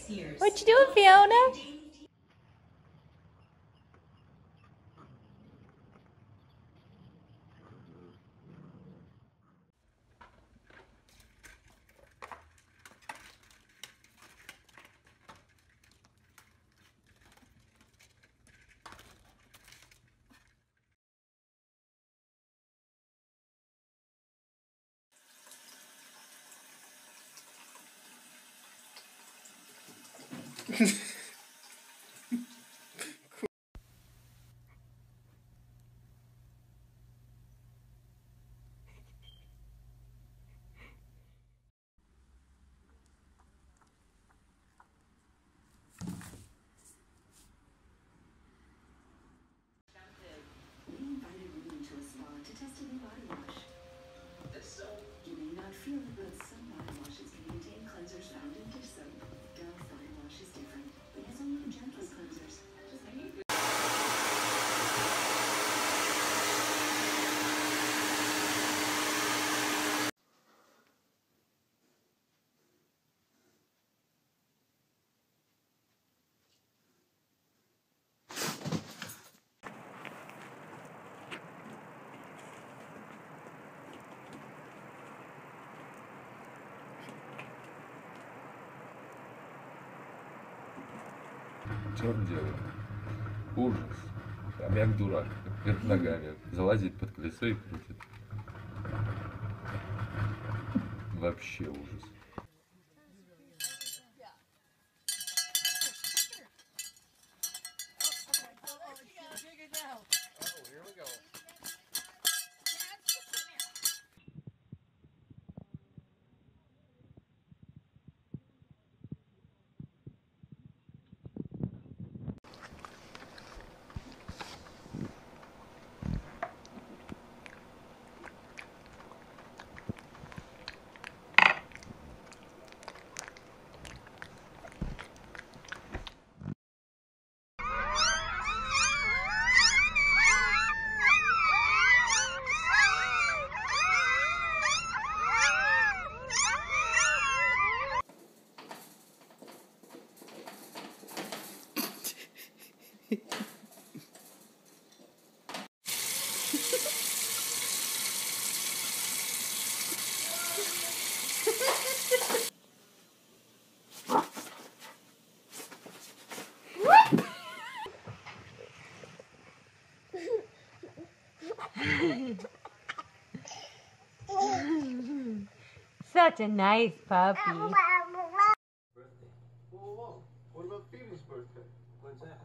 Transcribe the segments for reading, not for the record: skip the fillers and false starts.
What you doing, Fiona? Что он делает? Ужас. Хомяк дурак. Вверх ногами. Залазит под колесо и крутит. Вообще ужас. Such a nice puppy. Birthday. Whoa. What about Phoebe's birthday? When's that?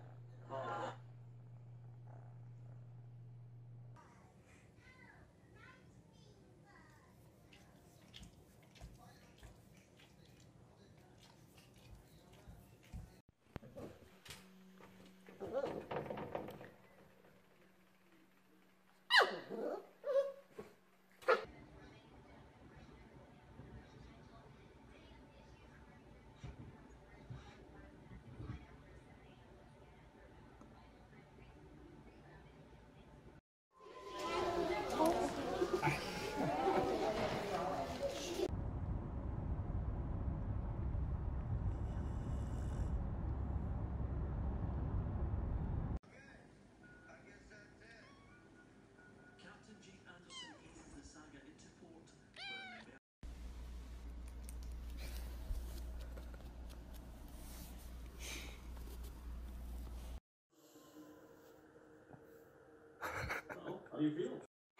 How do you feel?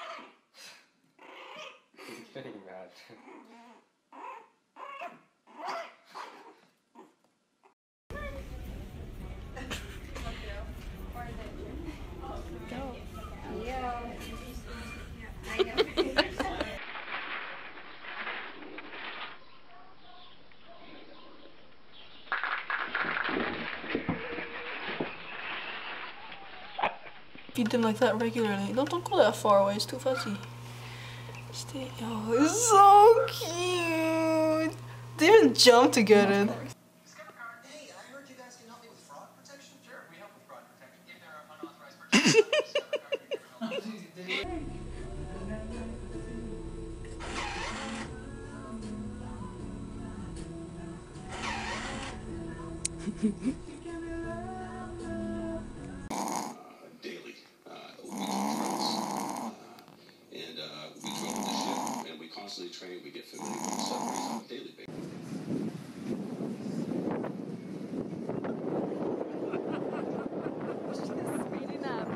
He's getting mad. Feed them like that regularly. Don't go that far away, it's too fuzzy. Stay. Oh, it's so cute. They even jump to get it. Hey, I heard you guys can help me with fraud protection. Sure, we help with fraud protection. If there are unauthorized purchases, Daily. And we drove the ship, and we constantly train. We get familiar with the submarines on a daily basis. Speeding up.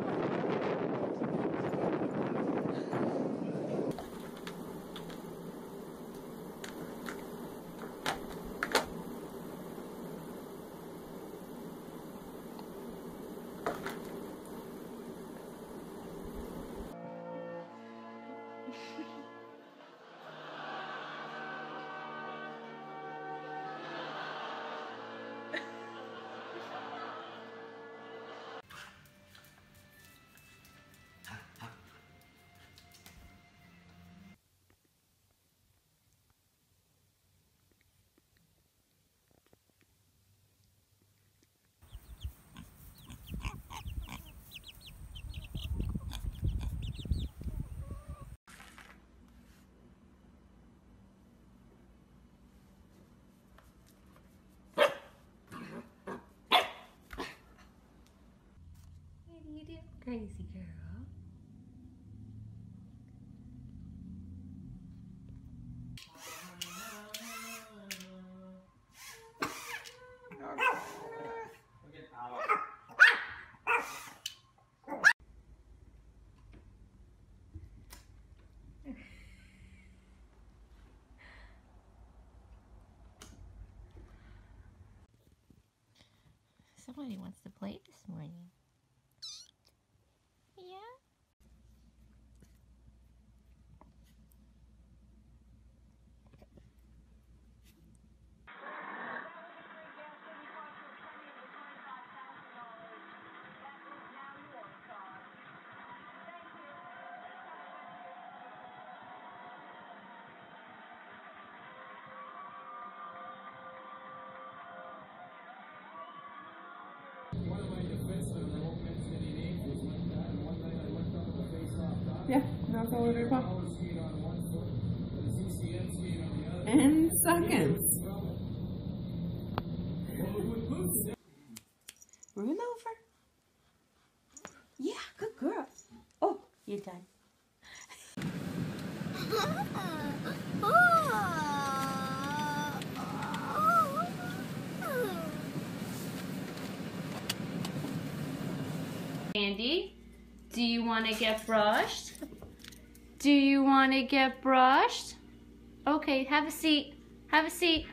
What are you doing, crazy girl? Somebody wants to play this morning. Yeah? Yeah, that's all we're about. And seconds. Roll over. Yeah, good girl. Oh, you're done. Andy, do you want to get brushed? Do you want to get brushed? Okay, have a seat. Have a seat.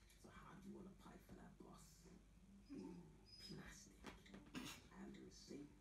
Plastic. Andrew, see?